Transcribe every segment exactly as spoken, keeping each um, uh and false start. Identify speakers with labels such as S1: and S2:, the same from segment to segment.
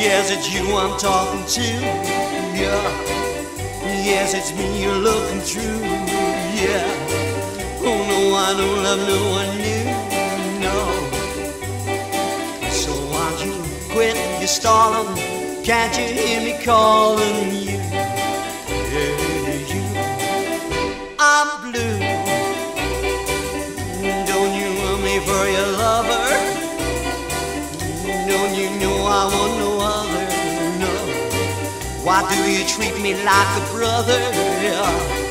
S1: Yes, it's you I'm talking to. Yeah. Yes, it's me you're looking through. Yeah. Oh no, I don't love no one new. No. So why don't you quit your stalling? Can't you hear me calling you? Yeah, you. I'm blue. Don't you want me for your lover? Don't you know I want no other? No. Why do you treat me like a brother? Yeah.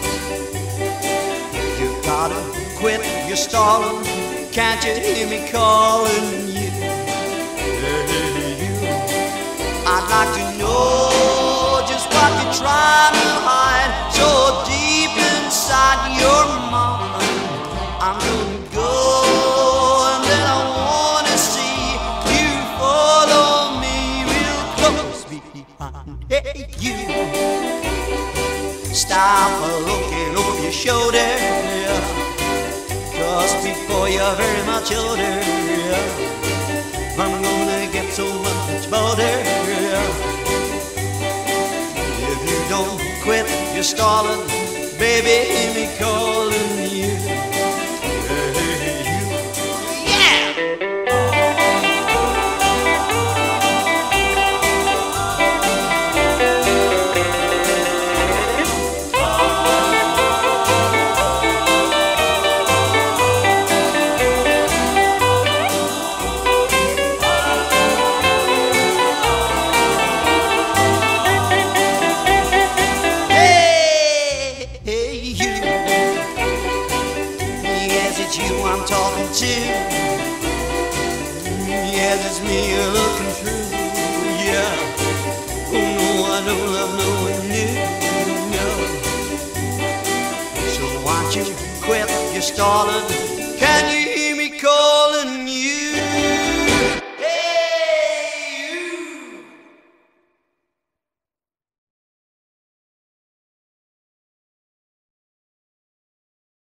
S1: You gotta quit your stalling. Can't you hear me calling you? Yeah, you. I'd like to know just what you're trying to hide so deep inside your mind. I'm gonna go and then I wanna see you follow me real close behind. Hey, you. Stop looking over your shoulder, yeah. 'Cause before you're very much older, yeah, I'm gonna get so much bolder, yeah. If you don't quit your stalling, baby, hear me calling you. It's you I'm talking to. Yes, it's me you're looking through. Yeah. Oh no, I don't love no one new. No. So why don't you quit your stalling? Can you